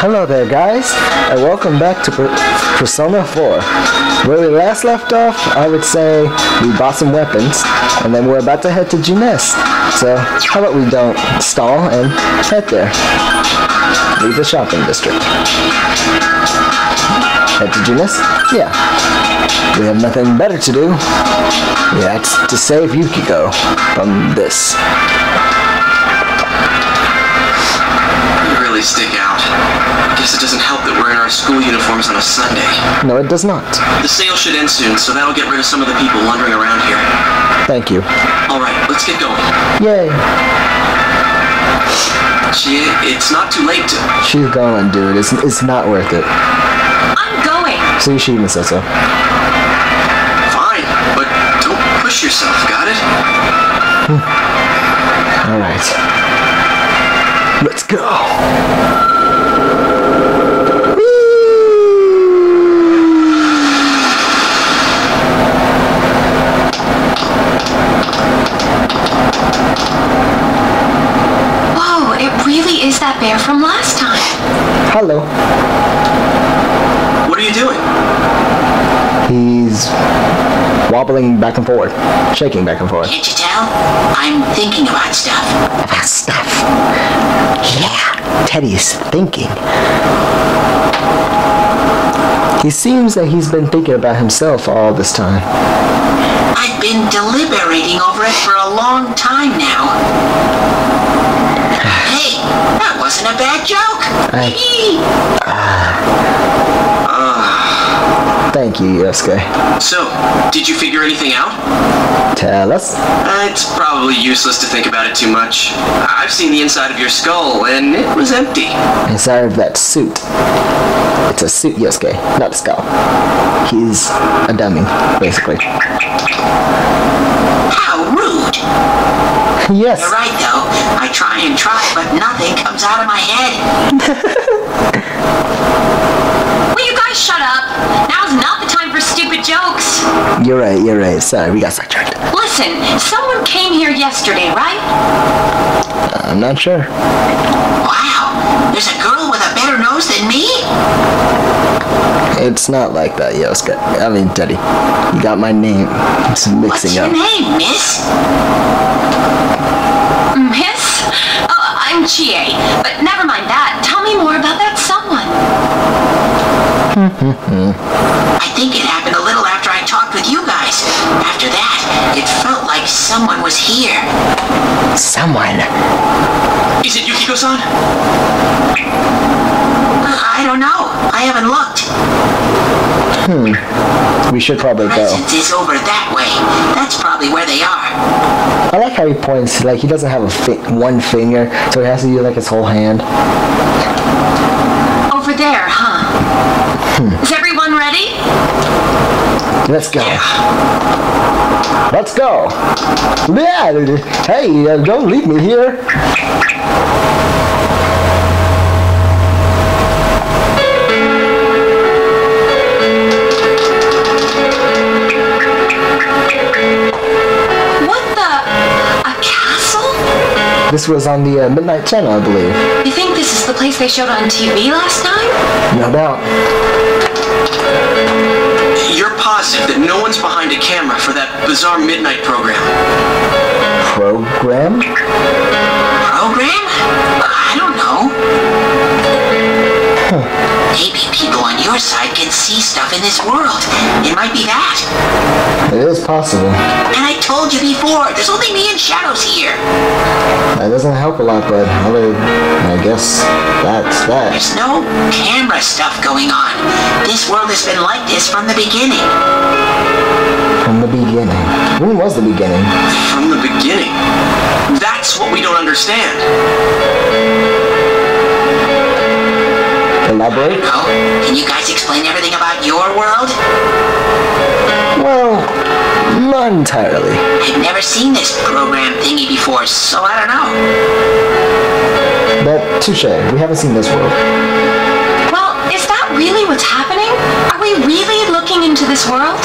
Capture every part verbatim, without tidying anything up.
Hello there guys, and welcome back to per Persona four. Where we last left off, I would say we bought some weapons, and then we're about to head to Junes. So, how about we don't stall and head there. Leave the shopping district. Head to Junes? Yeah. We have nothing better to do. That's to save Yukiko from this. You really stick out. I guess it doesn't help that we're in our school uniforms on a Sunday. No, it does not. The sale should end soon, so that'll get rid of some of the people wandering around here. Thank you. Alright, let's get going. Yay. She, it's not too late to... She's going, dude. It's, it's not worth it. I'm going. Sushi Masato. Fine, but don't push yourself, got it? Alright. Let's go. Whoa, it really is that bear from last time. Hello. What are you doing? He's wobbling back and forth, shaking back and forth. Can't you tell? I'm thinking about stuff. About stuff. Yeah, Teddy's thinking. He seems that he's been thinking about himself all this time. I've been deliberating over it for a long time now. Hey, that wasn't a bad joke. I, uh, thank you, Yosuke. So, did you figure anything out? Tell us. Uh, it's probably useless to think about it too much. I've seen the inside of your skull, and it was empty. Inside of that suit. It's a suit, Yosuke, not a skull. He's a dummy, basically. How rude. Yes. You're right, though. I try and try, but nothing comes out of my head. Will you guys shut up? Now's not the time for stupid jokes. You're right, you're right. Sorry, we got sidetracked. Listen, someone came here yesterday, right? I'm not sure. Wow, there's a girl with a better nose than me? It's not like that, Yosuke. I mean, Teddy. You got my name. It's mixing What's your up. name, miss? Miss? Oh, I'm Chie. But never mind that. Tell me more about that someone. I think it happened a little after I talked with you guys. After that, it felt like someone was here. Someone. Is it Yukiko-san? I don't know. I haven't looked. Hmm. We should probably go. Presence is over that way. That's probably where they are. I like how he points, like he doesn't have a fi one finger, so he has to use like his whole hand. Over there, huh? Hmm. Is everyone ready? Let's go. Let's go. Yeah. Hey, uh, don't leave me here. This was on the uh, Midnight Channel, I believe. You think this is the place they showed on T V last time? No doubt. You're positive that no one's behind a camera for that bizarre midnight program? Program? Program? I don't know. Huh. Maybe people on your side can see stuff in this world. It might be that. It is possible. And I told you before, there's only me and Shadows here. That doesn't help a lot, but other, I guess that's that. There's no camera stuff going on. This world has been like this from the beginning. From the beginning. When was the beginning? From the beginning. That's what we don't understand. Elaborate? Oh, can you guys explain everything about your world? Well, not entirely. I've never seen this program thingy before, so I don't know. But touche, we haven't seen this world. Well, is that really what's happening? Are we really looking into this world?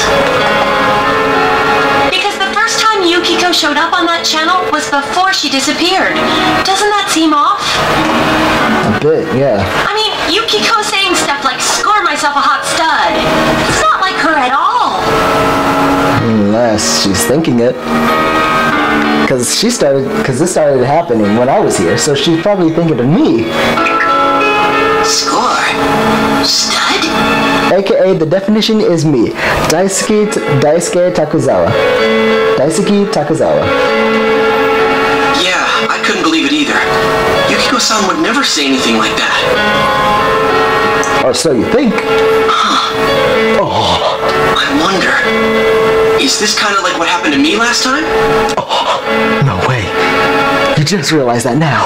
Because the first time Yukiko showed up on that channel was before she disappeared. Doesn't that seem off? A bit, yeah. I mean, Yukiko saying stuff like score myself a hot stud. It's not like her at all. Unless she's thinking it. Because she started, because this started happening when I was here, so she's probably thinking of me. Score? Stud? A K A the definition is me. Daisuke, Daisuke Takuzawa. Daisuke Takuzawa. Yeah, I couldn't believe it either. Yukiko-san would never say anything like that. Or so you think. Oh. I wonder, is this kind of like what happened to me last time? Oh, no way. You just realized that now.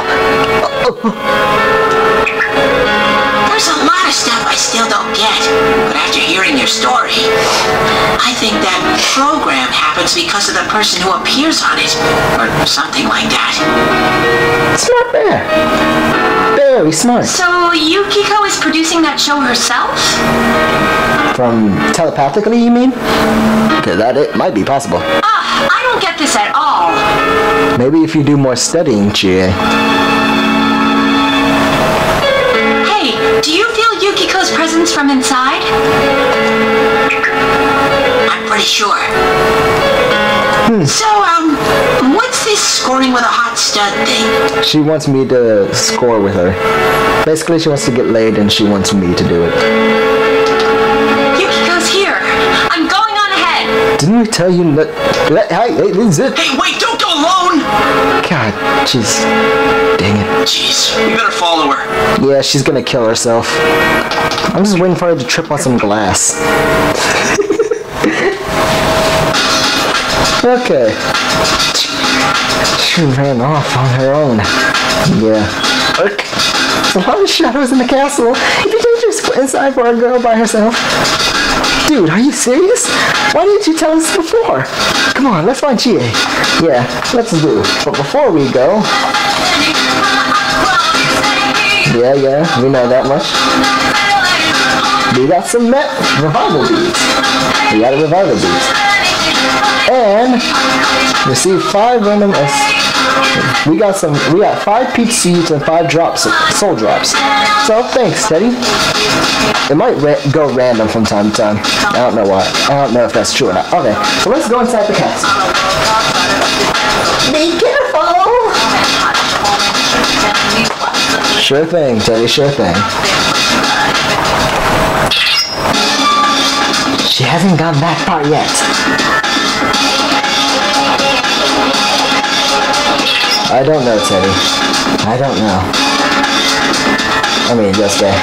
There's a lot of stuff I still don't get, but after hearing your story, I think that program happens because of the person who appears on it, or something like that. Smart bear. Very smart. So Yukiko is producing that show herself? From telepathically, you mean? Okay, that it might be possible. Ah, I don't get this at all. Maybe if you do more studying, Chie. Hey, do you feel Yukiko's presence from inside? I'm pretty sure. Hmm. So, um, what's this scoring with a hot stud thing? She wants me to score with her. Basically, she wants to get laid and she wants me to do it. Yukiko's here. I'm going on ahead. Didn't we tell you that? Let, hey, hey, this is it. Hey, wait, don't go alone! God, jeez. Dang it. Jeez, we better follow her. Yeah, she's gonna kill herself. I'm just waiting for her to trip on some glass. Okay. She ran off on her own. Yeah. Look. There's a lot of shadows in the castle. It'd be dangerous inside for a girl by herself. Dude, are you serious? Why didn't you tell us before? Come on, let's find Chie. Yeah, let's do. But before we go... Yeah, yeah, we know that much. We got some met revival beads. We got a revival beads. And receive five random S. We got some. We got five peach seeds and five drops, soul drops. So thanks, Teddy. It might ra go random from time to time. I don't know why. I don't know if that's true or not. Okay, so let's go inside the castle. Be careful. Sure thing, Teddy. Sure thing. She hasn't gone that far yet. I don't know, Teddy. I don't know. I mean, just uh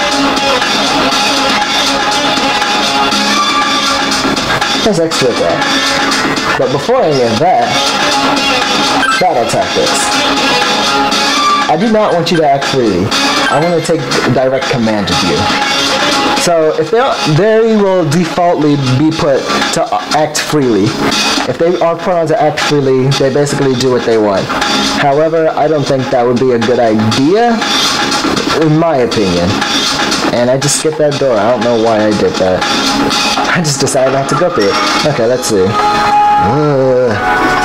There's extra that. But before any of that, battle tactics. I do not want you to act freely. I want to take direct command of you. So if they are, they will defaultly be put to act freely. If they are put on to act freely, they basically do what they want. However, I don't think that would be a good idea, in my opinion. And I just skipped that door. I don't know why I did that. I just decided not to go through it. Okay, let's see. Uh,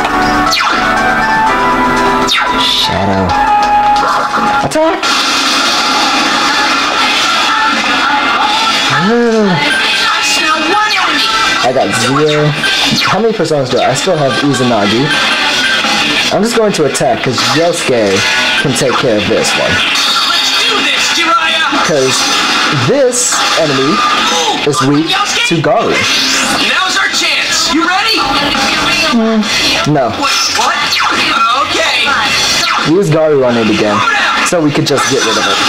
shadow. Attack! I got zero. How many personas do I? I still have Izanagi. I'm just going to attack because Yosuke can take care of this one. Let's do this, Jiraiya! Because this enemy is weak to Garu. Now's our chance. You ready? Mm, no. What? What? Okay. Use Garu on it again, so we could just get rid of it.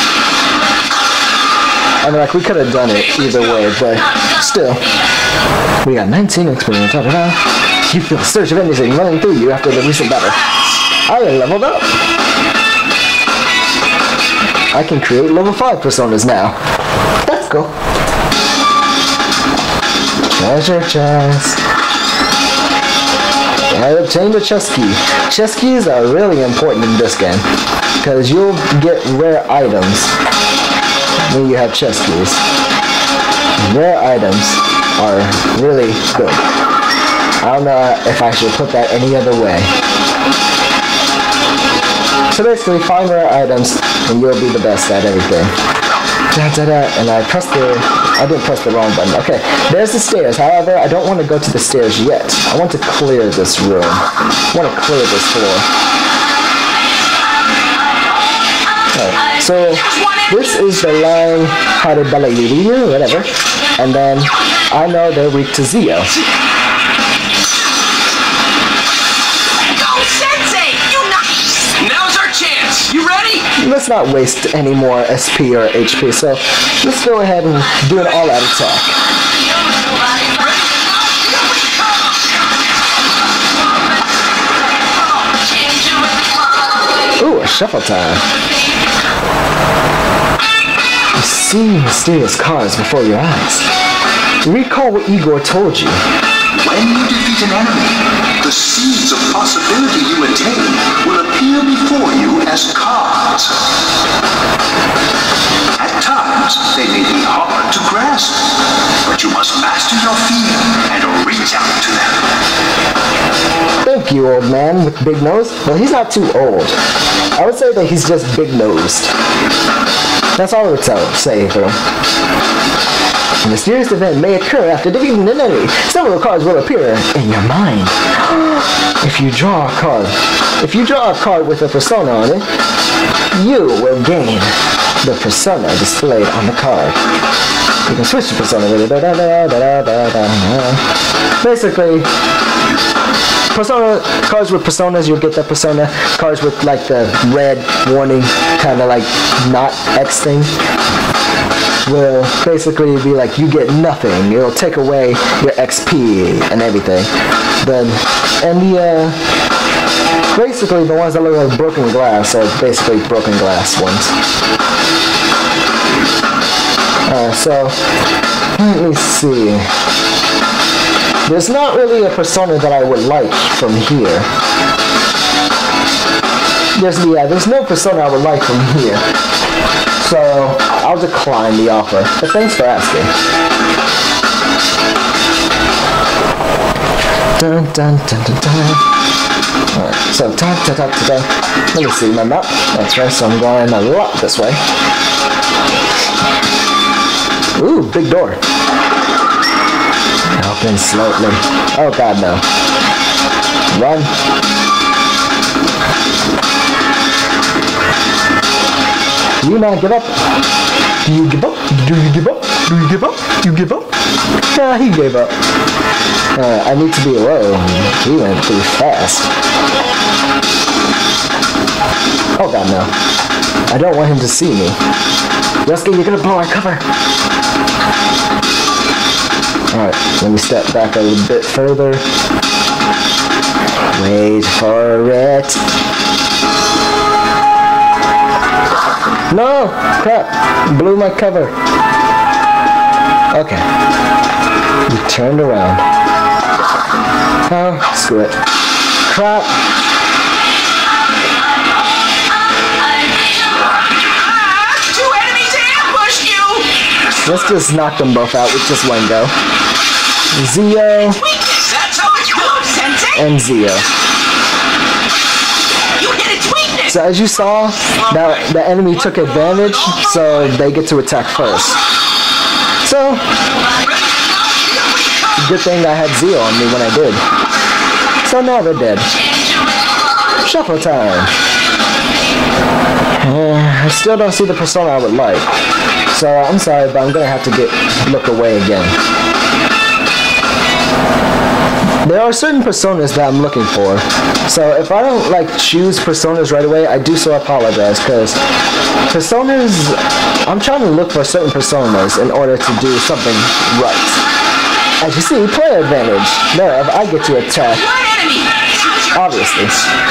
I mean, like, we could have done it either way, but still. We got nineteen experience. Da, da, da. You feel a surge of energy running through you after the recent battle. I leveled up. I can create level five personas now. That's cool. Treasure chest. I obtained a chest key. Chest keys are really important in this game, because you'll get rare items when you have chest keys. Rare items are really good. I don't know if I should put that any other way. So basically, find rare items and you'll be the best at everything. Da, da, da, and I pressed the, I didn't press the wrong button. Okay, there's the stairs. However, I don't want to go to the stairs yet. I want to clear this room. I want to clear this floor. Right, so this is the line, whatever, and then I know they're weak to Zio. You ready? Let's not waste any more S P or H P, so let's go ahead and do an all-out attack. Ooh, a shuffle time. You see mysterious cards before your eyes. Recall what Igor told you. When you defeat an enemy, the seeds of possibility you attain will appear before you as cards. At times, they may be hard to grasp, but you must master your fear and reach out to them. Thank you, old man with big nose. Well, he's not too old. I would say that he's just big-nosed. That's all I would tell, say for him. A mysterious event may occur after defeating an enemy. Several cards will appear in your mind. If you draw a card, if you draw a card with a persona on it, you will gain the persona displayed on the card. You can switch the persona with it. Da, da, da, da, da, da. Basically, persona cards with personas, you'll get that persona. Cards with like the red warning, kind of like not X thing, will basically be like you get nothing. It'll take away your X P and everything. Then and the uh, basically the ones that look like broken glass are basically broken glass ones. Uh, so let me see. There's not really a persona that I would like from here. There's yeah, there's no persona I would like from here. So I'll decline the offer. But thanks for asking. Dun dun dun dun dun. Alright, so ta ta ta ta ta. Let me see my map. That's right, so I'm going a lot this way. Ooh, big door. Open slowly. Oh god, no. Run. Do you not give up? Do you give up? Do you give up? Do you give up? You give up? Yeah, he gave up. Uh, I need to be low. He went pretty fast. Oh god, no. I don't want him to see me. Yosuke, you're gonna blow our cover. Alright, let me step back a little bit further. Wait for it. No! Crap! Blew my cover. Okay. We turned around. Oh, screw it. Crap! Two enemies ambushed you! Let's just knock them both out with just one go. Zio and Zio. So as you saw, that the enemy took advantage, so they get to attack first. So, good thing I had Zio on me when I did. So now they're dead. Shuffle time. Uh, I still don't see the persona I would like. So I'm sorry, but I'm gonna have to get look away again. There are certain personas that I'm looking for. So if I don't like choose personas right away, I do so apologize, because personas, I'm trying to look for certain personas in order to do something right. As you see, player advantage. There, I get to attack. Obviously.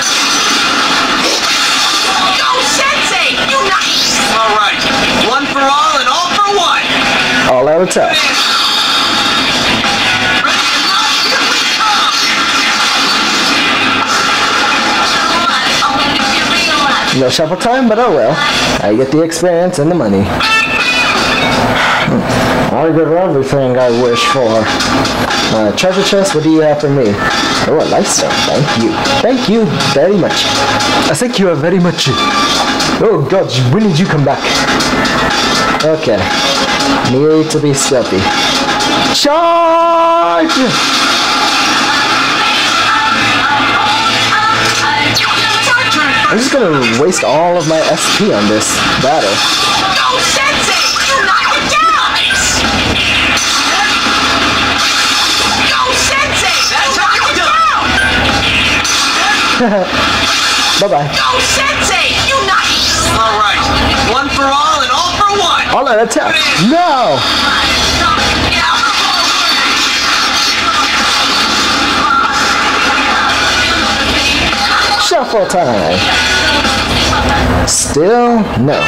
Alright, one for all and all for one. All out attack. No shuffle time, but oh well. I get the experience and the money. I get everything I wish for. Uh, treasure chest, what do you have for me? Oh, a lifestone. Thank you. Thank you very much. I thank you very much. Oh god, when did you come back? Okay. Need to be stealthy. Charge! I'm just gonna waste all of my S P on this battle. Go, Sensei! You knocked it down! Go, Sensei! That's how you down! Bye-bye. Go, Sensei! You knocked it! All right. One for all and all for one. All out attack. No! Shuffle time. Still no.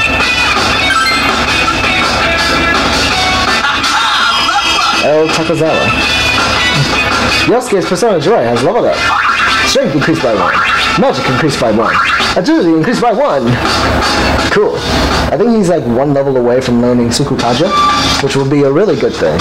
El Takazawa. Yosuke's Persona Joy has leveled up. Strength increased by one. Magic increased by one. Agility increased by one. Cool. I think he's like one level away from learning Sukukaja, which will be a really good thing.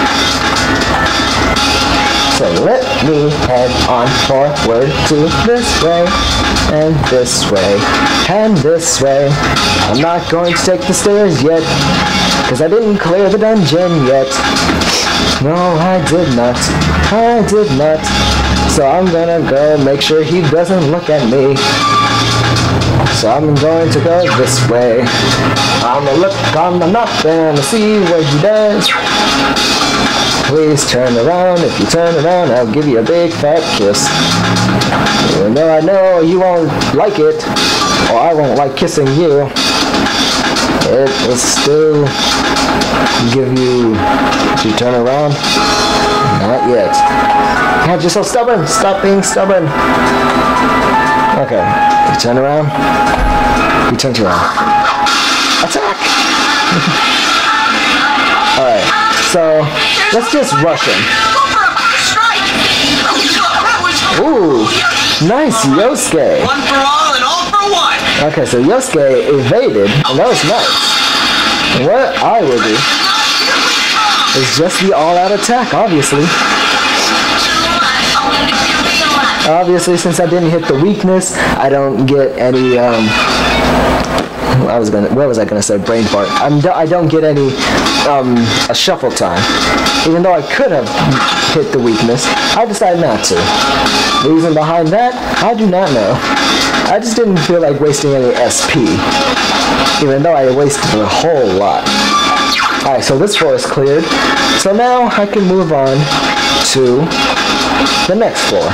So let me head on forward to this way, and this way, and this way. I'm not going to take the stairs yet, because I didn't clear the dungeon yet. No, I did not. I did not. So I'm gonna go make sure he doesn't look at me. So I'm going to go this way. I'm gonna look on the map and see what he does. Please turn around. If you turn around, I'll give you a big fat kiss. Even though I know you won't like it, or I won't like kissing you, it will still give you... Did you turn around? Not yet. God, you're so stubborn. Stop being stubborn. Okay. You turn around. He turns around. Attack! Alright. So, let's just rush him. Ooh. Nice, Yosuke. One for all and all for one. Okay, so Yosuke evaded, and that was nice. And what I will do is just the all-out attack, obviously. Obviously, since I didn't hit the weakness, I don't get any, um... I was gonna, what was I gonna say? Brain fart. I'm, I don't get any, um, a shuffle time. Even though I could have hit the weakness, I decided not to. The reason behind that, I do not know. I just didn't feel like wasting any S P. Even though I wasted a whole lot. Alright, so this floor is cleared. So now I can move on to the next floor.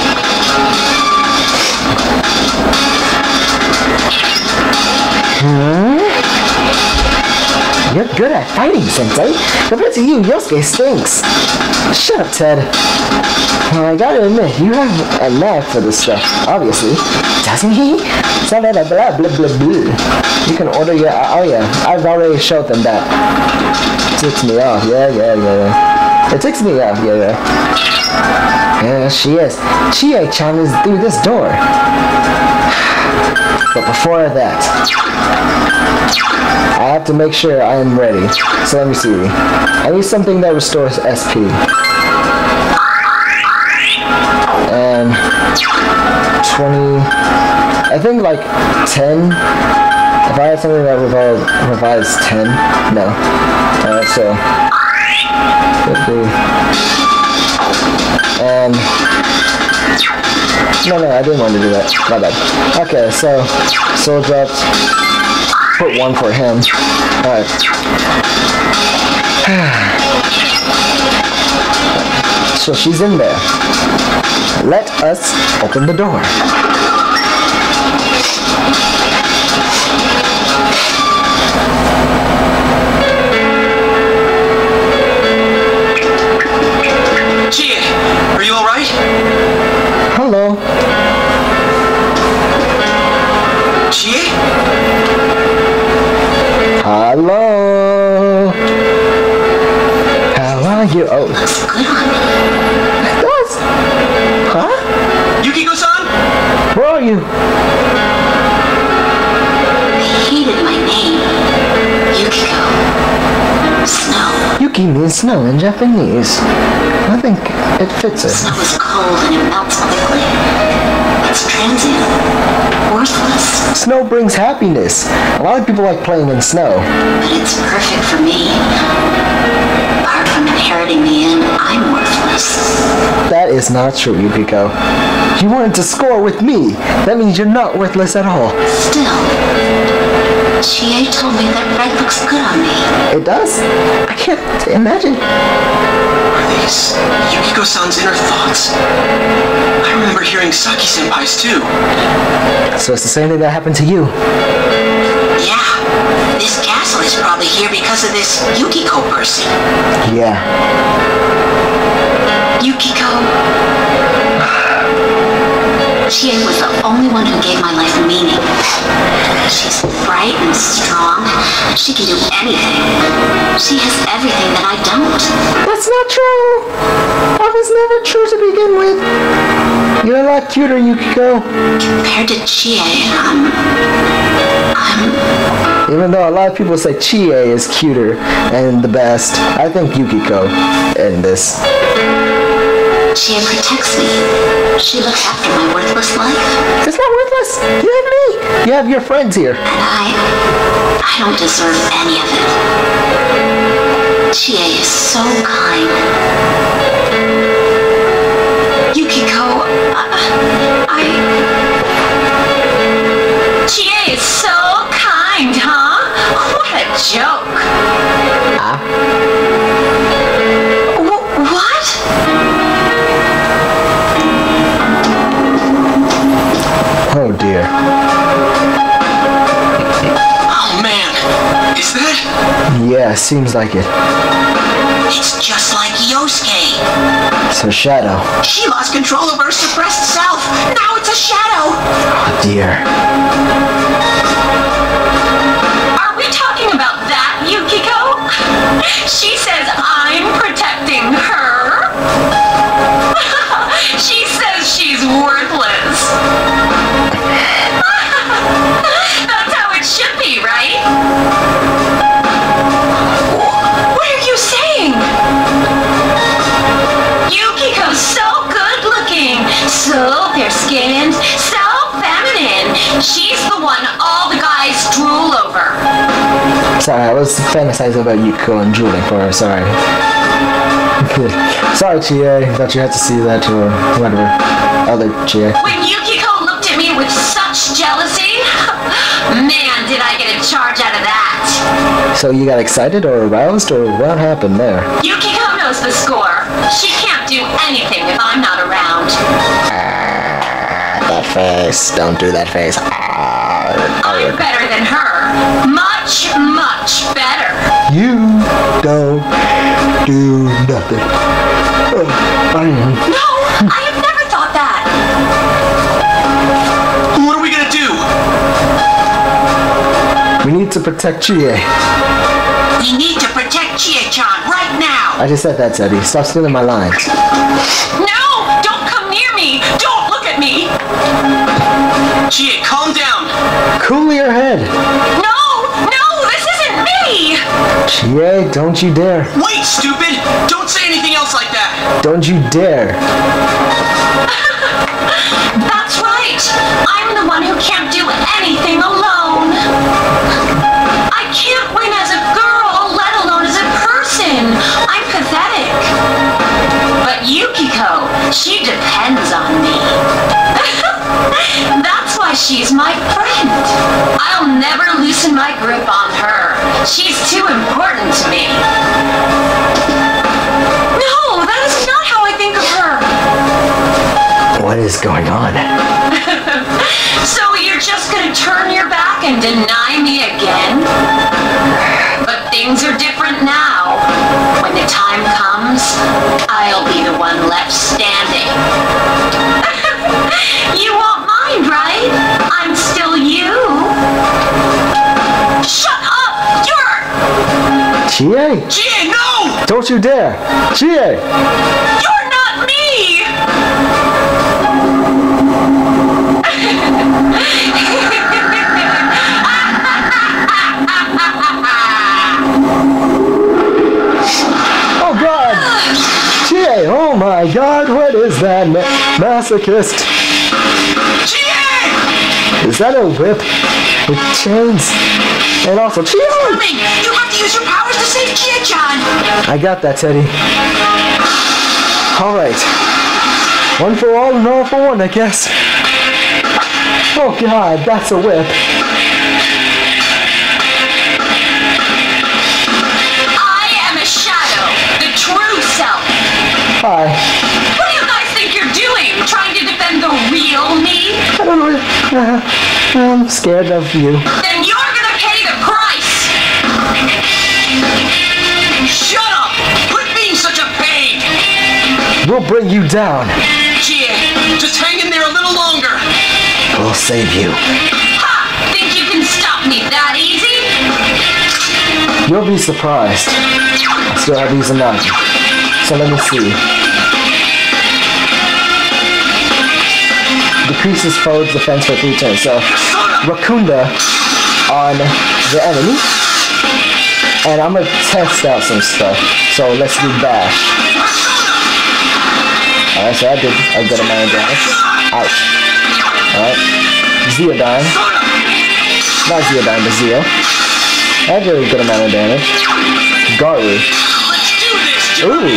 Hmm? You're good at fighting, Sensei. Compared to you, Yosuke stinks. Shut up, Ted. Well, I gotta admit, you have a knack for this stuff, obviously. Doesn't he? So blah, blah, blah, blah, blah, blah. You can order your... Uh, oh, yeah. I've already showed them that. Ticks me off. Yeah, yeah, yeah, yeah. It ticks me off. Yeah, yeah. Yeah, she is. Chie-chan is through this door. But before that, I have to make sure I am ready. So let me see. I need something that restores S P. And twenty... I think like ten. If I had something that revives, revives ten. No. Alright, so... fifty. And... No, no, I didn't want to do that. My bad. Okay, so, soul drops. Put one for him. Alright. So she's in there. Let us open the door. Chie, are you alright? Hello. Chie? Hello. How are you? Oh. Looks good on me. That's... Huh? Yukiko-san? Where are you? I hated my name. Yukiko. Snow. Yuki means snow in Japanese. I think it fits it. Snow is cold and it melts quickly. It's transient. Worthless. Snow brings happiness. A lot of people like playing in snow. But it's perfect for me. Apart from inheriting the inn, I'm worthless. That is not true, Yukiko. You wanted to score with me. That means you're not worthless at all. Still, Chie told me that red looks good on me. It does? I can't imagine. Are these Yukiko-san's inner thoughts? I remember hearing Saki-senpai's too. So it's the same thing that happened to you. Yeah, this castle is probably here because of this Yukiko person. Yeah. Yukiko. Chie was the only one who gave my life meaning. She's bright and strong. She can do anything. She has everything that I don't. That's not true. That was never true to begin with. You're a lot cuter, Yukiko. Compared to Chie, I'm... I'm... Even though a lot of people say Chie is cuter and the best, I think Yukiko in this. Chie protects me. She looks after my worthless life. It's not worthless. You have me. You have your friends here. And I... I don't deserve any of it. Chie is so kind. Yukiko, uh, I... Chie is so kind, huh? What a joke. Ah. W- what? Oh dear. Oh man, is that? Yeah, seems like it. It's just like Yosuke. It's her shadow. She lost control of her suppressed self. Now it's a shadow. Oh dear. Are we talking about that, Yukiko? She says I'm protecting her. She says she's worthless. That's how it should be, right? What are you saying? Yukiko's so good looking, so fair-skinned, so feminine. She's the one all the guys drool over. Sorry, I was fantasizing about Yukiko and drooling for her. Sorry. Sorry, Chie. Thought you had to see that or whatever. Other Chie. When Yukiko looked at me with such jealousy, man, did I get a charge out of that. So you got excited or aroused or what happened there? Yukiko knows the score. She can't do anything if I'm not around. Ah, that face. Don't do that face. Ah, I'm better than her. Much, much better. you don't do nothing. Oh, I am. No, I have never thought that. What are we gonna do? We need to protect Chie. We need to protect Chie-chan right now. I just said that, Teddy. Stop stealing my lines. No, don't come near me. Don't look at me. Chie, calm down. Cool your head. No, no, this isn't me. Chie, don't you dare. Wait, stupid! Don't say anything else like that. Don't you dare. That's right. I'm the one who can't do anything alone. I can't win as a girl, let alone as a person. I'm pathetic. But Yukiko, she depends on me. That's why she's my friend. I'll never loosen my grip on her. She's too important to me. No, that is not how I think of her. What is going on? So you're just gonna turn your back and deny me again? But things are different now. When the time comes, I'll be the one left standing. You won't mind, right? I'm still you. Shut up! You're... Chie? Chie, no! Don't you dare. Chie! You're not me! Oh god! Chie! Oh my god, what is that? Ma- masochist? Chie! Is that a whip with chains? And also Chia! Coming! You have to use your powers to save Chia-chan! I got that, Teddy. Alright. One for all and all for one, I guess. Oh god, that's a whip. I am a shadow, the true self. Hi. What do you guys think you're doing? Trying to defend the real me? I don't know. Uh, I'm scared of you. Then you're gonna pay the price! Shut up! Quit being such a pain! We'll bring you down. Chie, just hang in there a little longer! We'll save you. Ha! Think you can stop me that easy? You'll be surprised. I still have these enough. So let me see. Decreases foe's defense for three turns. So Rakunda on the enemy. And I'm gonna test out some stuff. So let's do Bash. Alright, so I did a good amount of damage. Ouch. Alright. Zeodine. Not Zeodine, but Zeo. I did a good amount of damage. Garu. Let's do this, Ooh.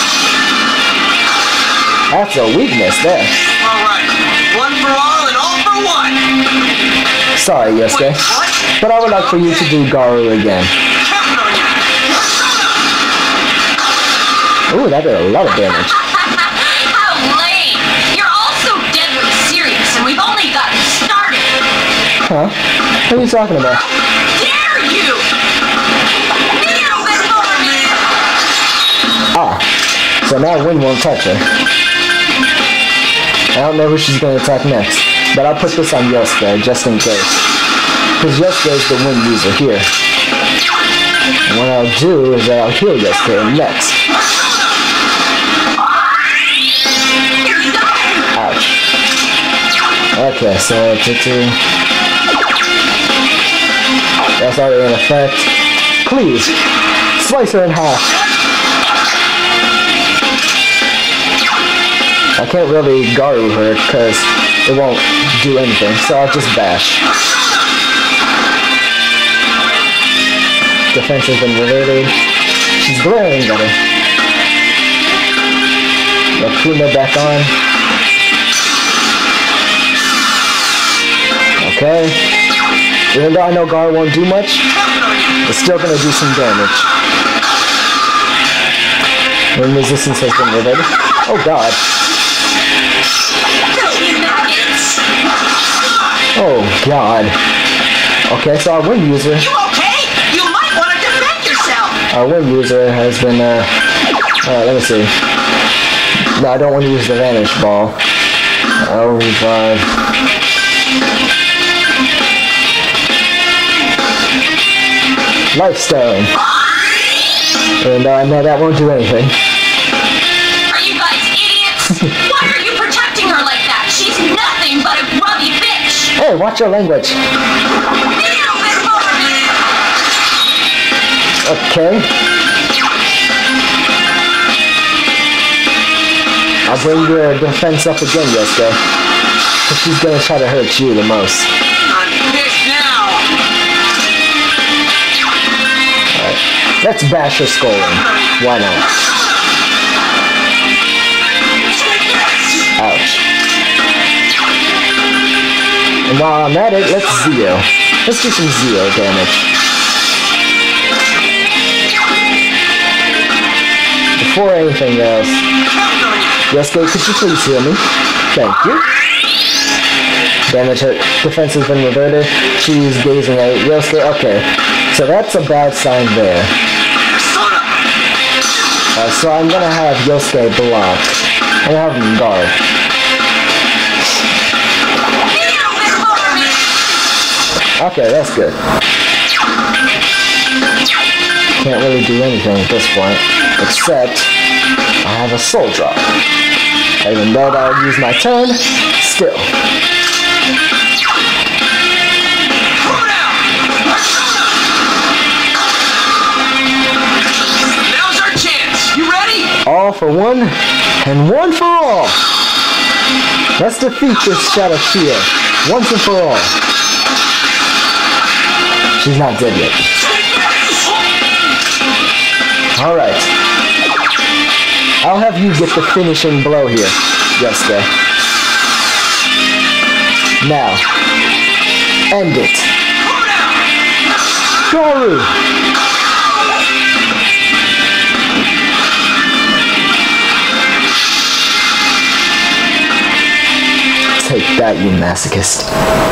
That's a weakness there. Alright, one for all and all for one! Sorry, Yosuke. Wait, what? But I would like for you to do Garu again. Counting on you! Ooh, that did a lot of damage. How lame! You're all so deadly serious, and we've only gotten started. Huh? What are you talking about? Dare you! Kneel before me! Ah. So now Wind won't touch her. I don't know who she's going to attack next. But I'll put this on Yosuke, just in case. Because Yosuke is the Wind user here. And what I'll do is that I'll heal Yosuke next. Here you go! Ouch. Okay, so Tutu. That's already in effect. Please, slice her in half. I can't really Garu her because it won't do anything, so I'll just bash. Defense has been reverted. She's glaring at her. Rakunda back on. Okay. Even though I know Gar won't do much, it's still gonna do some damage. When resistance has been reverted. Oh god. Oh god. Okay, so our Wind user. You okay? You might want to defend yourself! Our Wind user has been uh alright, let me see. No, I don't want to use the Vanish Ball. I'll revive. Life Stone. And uh, no, that won't do anything. Are you guys idiots? Why are you protecting her like that? She's nothing but a grubby bitch! Hey, watch your language. Kneel before me! Okay. I'll bring your defense up again, Yosuke. Because she's gonna try to hurt you the most. I'm pissed now! Alright. Let's bash her skull in. Why not? Ouch. And while I'm at it, let's Zeo. Let's do some Zeo damage. Before anything else, Yosuke, could you please heal me? Thank you. Damage, her defense has been reverted. She's gazing at Yosuke. Okay, so that's a bad sign there. Uh, so I'm gonna have Yosuke block. I'm gonna have him guard. Okay, that's good. Can't really do anything at this point, except I have a soul drop. Even though that would use my turn, still. Now's our chance! You ready? All for one, and one for all. Let's defeat this Shadow Chia once and for all. She's not dead yet. Alright. I'll have you get the finishing blow here, Yosuke. Now, end it. Goru! Take that, you masochist.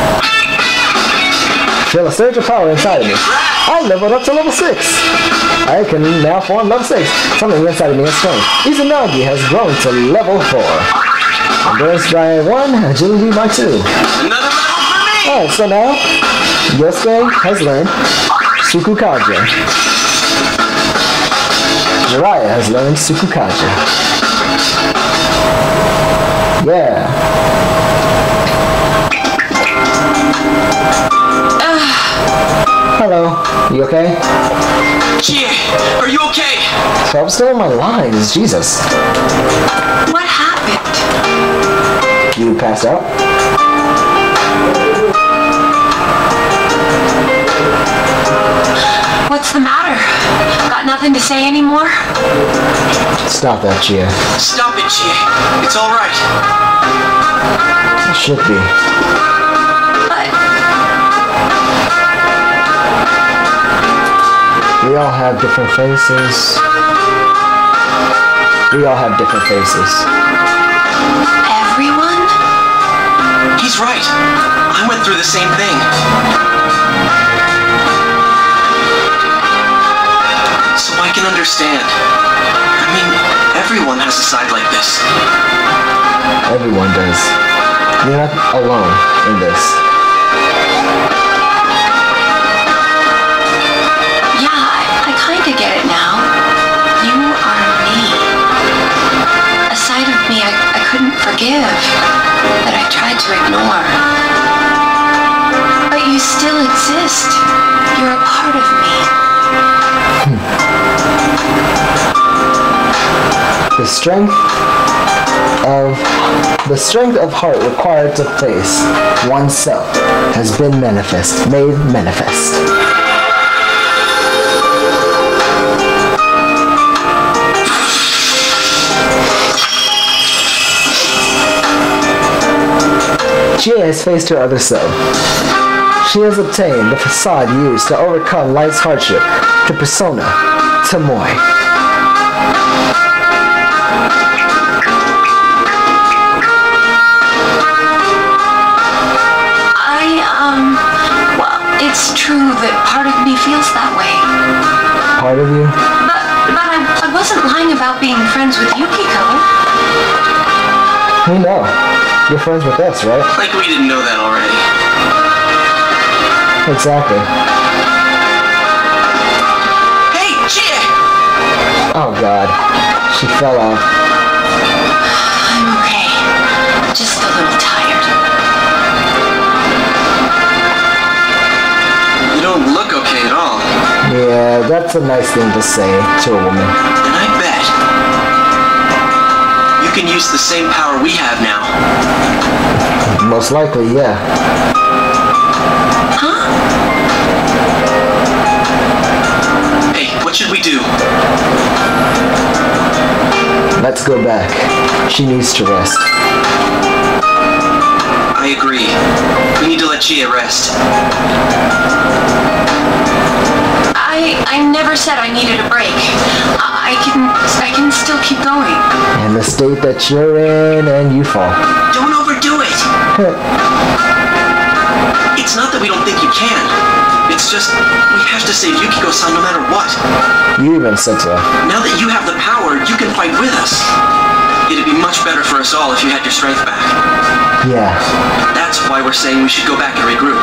Feel a surge of power inside of me. I leveled up to level six. I can now form level six. Something inside of me is strong. Izanagi has grown to level four. Endurance by one, agility by two. Another level for me! Alright, so now, Yosuke has learned Sukukaja. Jiraiya has learned Sukukaja. Yeah. Hello, you okay? Chie, are you okay? So I'm still in my lines, Jesus. What happened? You passed out? What's the matter? Got nothing to say anymore? Stop that, Chia. Stop it, Chie. It's all right. It should be. But We all have different faces. We all have different faces. everyone? He's right. I went through the same thing. So I can understand. I mean, everyone has a side like this. Everyone does. You're not alone in this. Yeah, I, I kinda get it now. You are me. A side of me I, I couldn't forgive, that I tried to ignore. But you still exist. You're a part of me. The strength of the strength of heart required to face oneself has been manifest, made manifest. Chia has faced her other self. She has obtained the facade used to overcome life's hardship, the persona, Tomoe. It's true that part of me feels that way. Part of you? But, but I, I wasn't lying about being friends with Yukiko. We know. You're friends with us, right? Like we didn't know that already. Exactly. Hey, Chie! Oh god. She fell off. I'm okay. Just a little tired. You don't look okay at all. Yeah, that's a nice thing to say to a woman. And I bet you can use the same power we have now. Most likely, yeah. Huh? Hey, what should we do? Let's go back. She needs to rest. I agree. We need to let Chie rest. I I never said I needed a break. I, I can I can still keep going. In the state that you're in and you fall. Don't overdo it. It's not that we don't think you can. It's just we have to save Yukiko-san no matter what. You even said so. Now that you have the power, you can fight with us. It'd be much better for us all if you had your strength back. Yeah. That's why we're saying we should go back and regroup.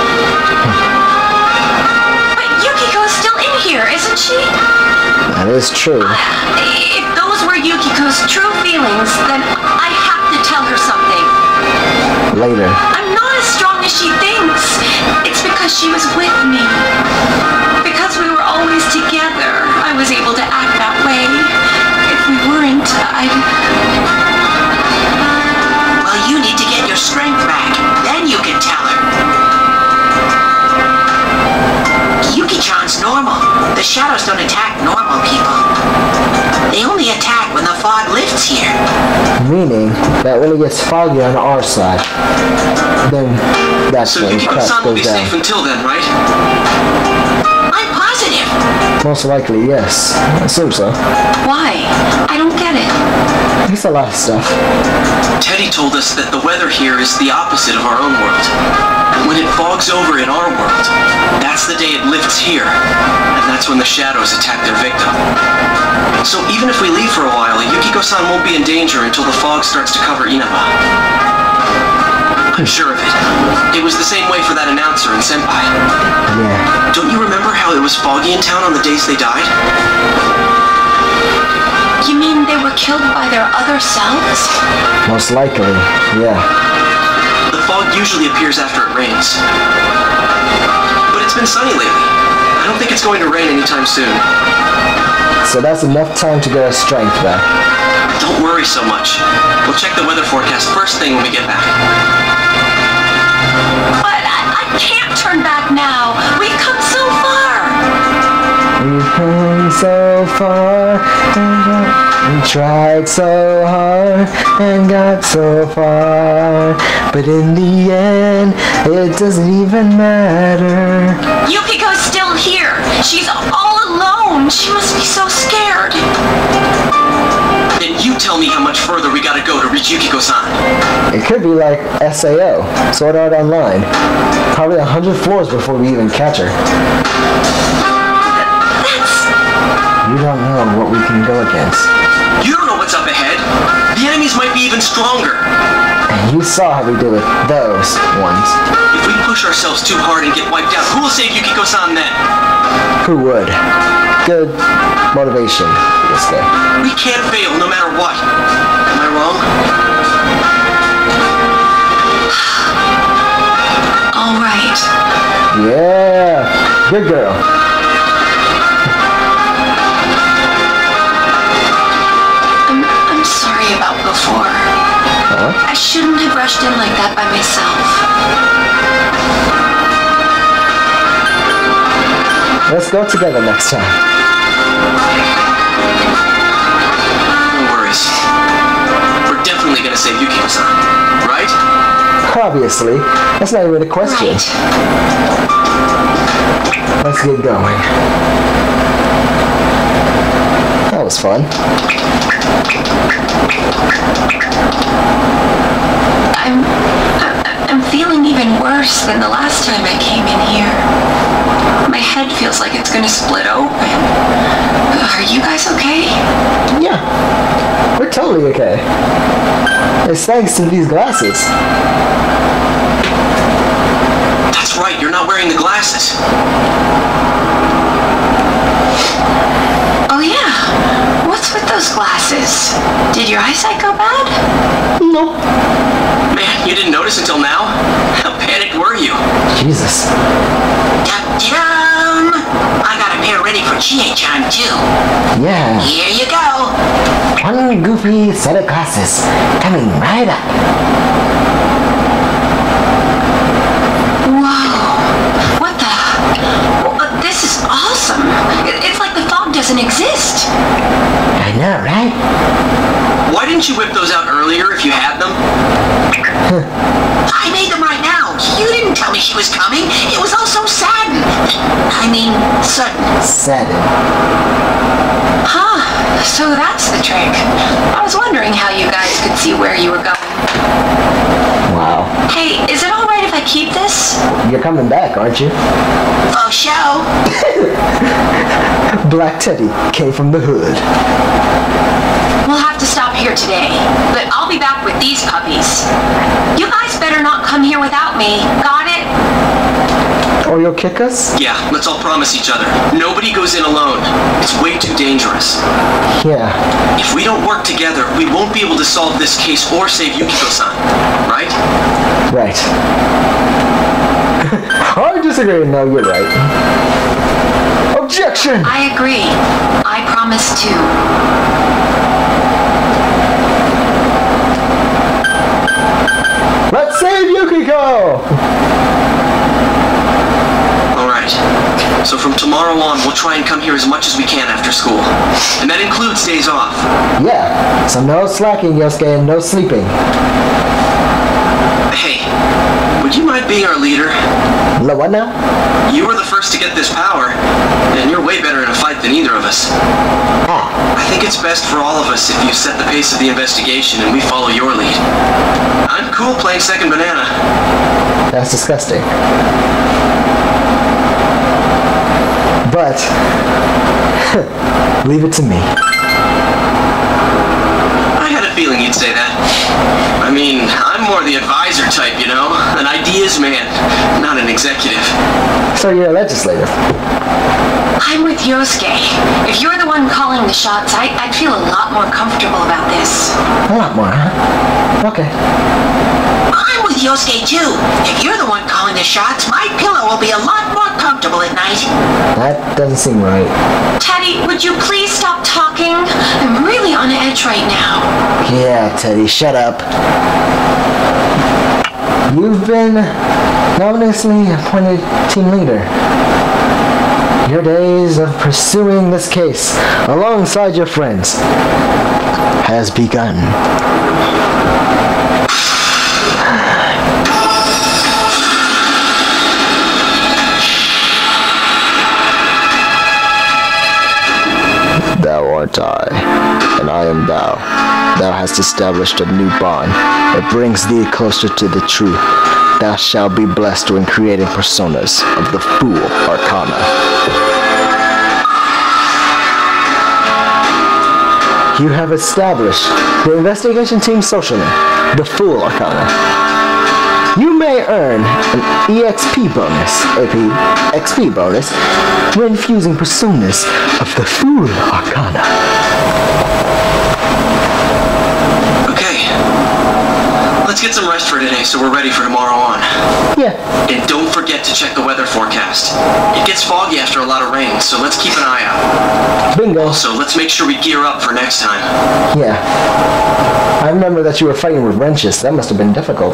But Yukiko's still in here, isn't she? That is true. If those were Yukiko's true feelings, then I have to tell her something. Later. I'm not as strong as she thinks. It's because she was with me. Because we were always together, I was able to act that way. If we weren't, I'd... Well, you need shadows don't attack normal people. They only attack when the fog lifts here. Meaning that when it gets foggy on our side, then that's So when Yukiko-san crap will be goes safe down. until then, right? I'm positive. Most likely, yes. I assume so. Why? I don't get it. It's a lot of stuff. Teddy told us that the weather here is the opposite of our own world. When it fogs over in our world, that's the day it lifts here, and that's when the shadows attack their victim. So even if we leave for a while, Yukiko-san won't be in danger until the fog starts to cover Inaba. I'm sure of it. It was the same way for that announcer and Senpai. Yeah. Don't you remember how it was foggy in town on the days they died? You mean they were killed by their other selves? Most likely, yeah. The fog usually appears after it rains. But it's been sunny lately. I don't think it's going to rain anytime soon. So that's enough time to get our strength back. Don't worry so much. We'll check the weather forecast first thing when we get back. But I, I can't turn back now. We've come so far. We've come so far and got, we tried so hard and got so far, but in the end, it doesn't even matter. Yukiko's still here. She's all alone. She must be so scared. Then you tell me how much further we gotta go to reach Yukiko-san. It could be like S A O, Sword Art Online. Probably a hundred floors before we even catch her. That's... You don't know what we can go against. You don't know what's up ahead. The enemies might be even stronger. And you saw how we did with those ones. If we push ourselves too hard and get wiped out, who will save Yukiko-san then? Who would? Good motivation for this guy. We can't fail no matter what. Am I wrong? all right. Yeah, good girl. I'm, I'm sorry about before. Huh? I shouldn't have rushed in like that by myself. Let's go together next time. No worries. We're definitely gonna save Yukiko-san, right? Obviously, that's not even a question. Right. Let's get going. That was fun. I'm, I- I'm feeling even worse than the last time I came in here. My head feels like it's gonna split open. Are you guys okay? Yeah, we're totally okay. It's thanks to these glasses. That's right, you're not wearing the glasses. Oh yeah. What's with those glasses? Did your eyesight go bad? Nope. Man, you didn't notice until now? How panicked were you? Jesus. Dum-dum! I got a pair ready for Chie-chan too. Yeah, Here you go. one goofy set of glasses coming right up. Whoa. What the? Well, uh, this is awesome. It- It's like the fog doesn't exist. I know, right? Why didn't you whip those out earlier if you had them? I made them right now. You didn't tell me she was coming. It was all so sudden. I mean, sudden. Seven. Huh. So that's the trick. I was wondering how you guys could see where you were going. Wow. Hey, is it all right if I keep this? You're coming back, aren't you? For show. Black Teddy came from the hood. We'll have to stop here today, but I'll be back with these puppies. You guys better not come here without me. Got it? Or you'll kick us? Yeah, let's all promise each other. Nobody goes in alone. It's way too dangerous. Yeah. If we don't work together, we won't be able to solve this case or save Yukiko-san, right? Right. I disagree. No, you're right. Objection! I agree. I promise too. Let's save Yukiko! All right. right. So from tomorrow on, we'll try and come here as much as we can after school. And that includes days off. Yeah, so no slacking, Yosuke, and no sleeping. Hey, would you mind being our leader? No, what now? You were the first to get this power, and you're way better in a fight than either of us. Ah, I think it's best for all of us if you set the pace of the investigation and we follow your lead. I'm cool playing second banana. that's disgusting. But, leave it to me. I had a feeling you'd say that. I mean, I'm more the advisor type, you know? An ideas man, not an executive. So you're a legislative. I'm with Yosuke. If you're the one calling the shots, I, I'd feel a lot more comfortable about this. A lot more, huh? Okay. I'm with Yosuke too. If you're the one calling the shots, my pillow will be a lot more comfortable at night. That doesn't seem right. Teddy, would you please stop talking? I'm really on edge right now. Yeah, Teddy, shut up. You've been anonymously appointed team leader. Your days of pursuing this case alongside your friends has begun. Thou art I, and I am thou. Thou hast established a new bond that brings thee closer to the truth. Thou shalt be blessed when creating personas of the Fool Arcana. You have established the investigation team socially, the Fool Arcana. You may earn an E X P bonus, A P X P bonus, when fusing personas of the Fool Arcana. Okay. Let's get some rest for today so we're ready for tomorrow on. Yeah, And don't forget to check the weather forecast. It gets foggy after a lot of rain, so let's keep an eye out. bingo. So let's make sure we gear up for next time. Yeah. I remember that you were fighting with wrenches. That must have been difficult.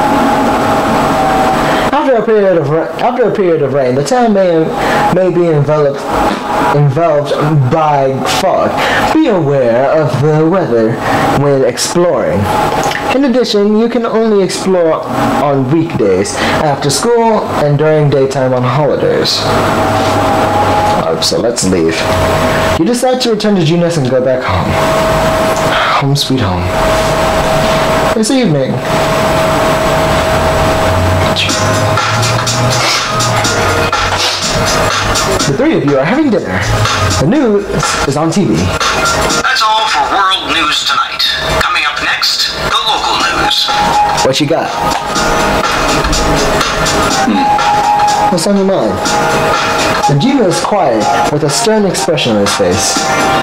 After a period of ra- after a period of rain, the town may may be enveloped enveloped by fog. Be aware of the weather when exploring. In addition, you can only explore on weekdays, after school, and during daytime on holidays. Uh, so let's leave. You decide to return to Junes and go back home. Home sweet home. This evening. The three of you are having dinner. The news is on T V. That's all for World News tonight. Coming up next, the local news. What you got? What's on your mind? The Gino is quiet, with a stern expression on his face.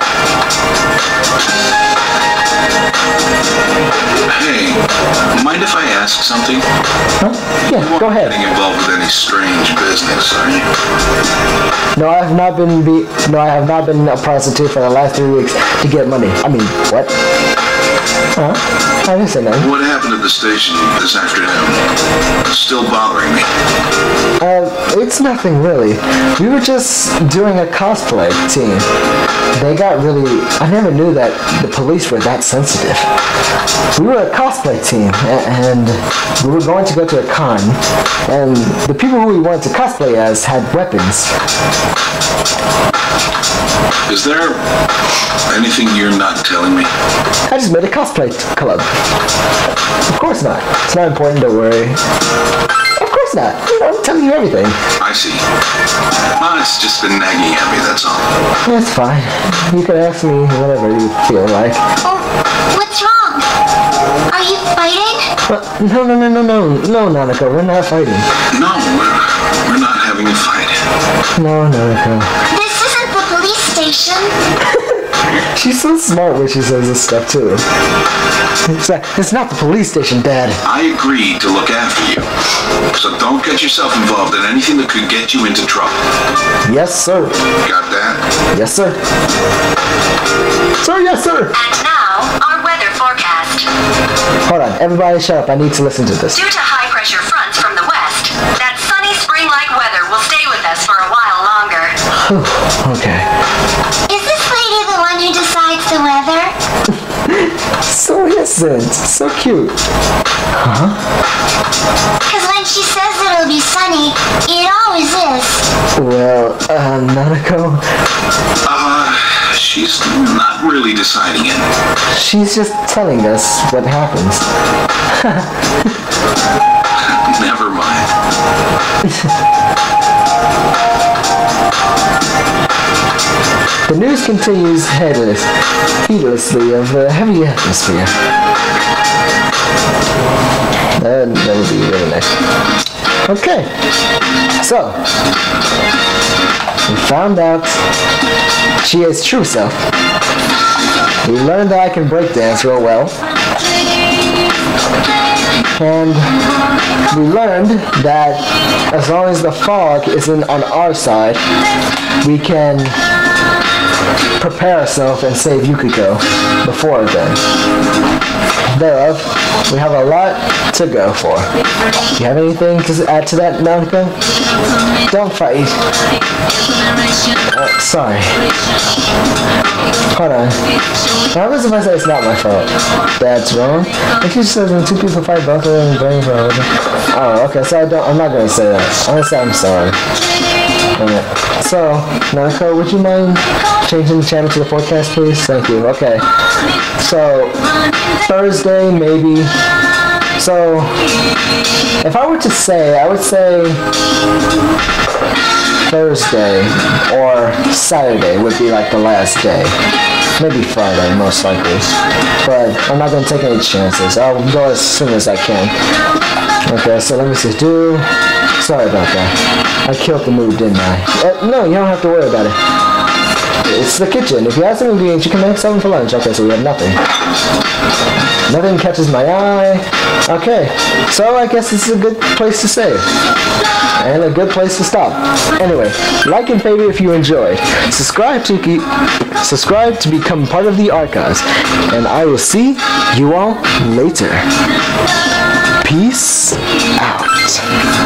Hey, mind if I ask something? Huh? Yeah, go ahead. Getting involved with any strange business, are you? No, I have not been be no, I have not been a prostitute for the last three weeks to get money. I mean, what? Huh? I didn't say nothing. What happened at the station this afternoon? It's still bothering me. Uh, it's nothing really. We were just doing a cosplay team. They got really... I never knew that the police were that sensitive. We were a cosplay team, a- and we were going to go to a con, and the people who we wanted to cosplay as had weapons. Is there anything you're not telling me? I just made a cosplay t- club. Of course not. It's not important, don't worry. Of course not. I'm telling you everything. I see. Well, it's just been nagging at me, that's all. That's fine. You can ask me whatever you feel like. Oh, what's wrong? Are you fighting? But no, no, no, no, no, no, Nanako, we're not fighting. No, we're, we're not having a fight. No, Nanako. This isn't the police station. She's so smart when she says this stuff too. It's, like, it's not the police station, Dad. I agreed to look after you. So don't get yourself involved in anything that could get you into trouble. Yes, sir. Got that? Yes, sir. Sir, yes, sir. And now, our weather forecast. Hold on, everybody shut up. I need to listen to this. Due to high-pressure fronts from the west, that sunny spring-like weather will stay with us for a Okay. Is this lady the one who decides the weather? So innocent. So cute. Huh? Because when she says it'll be sunny, it always is. Well, uh, Nanako, Uh, she's not really deciding it. she's just telling us what happens. Never mind. The news continues headless, heedlessly of the heavy atmosphere. That, that would be really nice. Okay, so we found out Chie's true self. We learned that I can breakdance real well. And we learned that as long as the fog isn't on our side, we can prepare ourselves and save Yukiko before then. Thereof, we have a lot to go for. You have anything to add to that, Nanako? Don't fight. Uh, sorry. Hold on. What happens if I say it's not my fault? That's wrong. If you said when two people fight, both of them blame for everything. Oh, okay. So I don't. I'm not gonna say that. I'm gonna say I'm sorry. Alright. So, Nanako, would you mind changing the channel to the forecast, please? Thank you. Okay. So, Thursday, maybe. So, if I were to say, I would say Thursday or Saturday would be like the last day. Maybe Friday, most likely. But I'm not going to take any chances. I'll go as soon as I can. Okay, so let me see. Do... Sorry about that. I killed the move, didn't I? Uh, no, you don't have to worry about it. It's the kitchen. If you have some ingredients, you can make something for lunch. Okay, so we have nothing. Nothing catches my eye. Okay, so I guess this is a good place to save. And a good place to stop. Anyway, like and favorite if you enjoyed. Subscribe to keep, subscribe to become part of the archives. And I will see you all later. Peace out.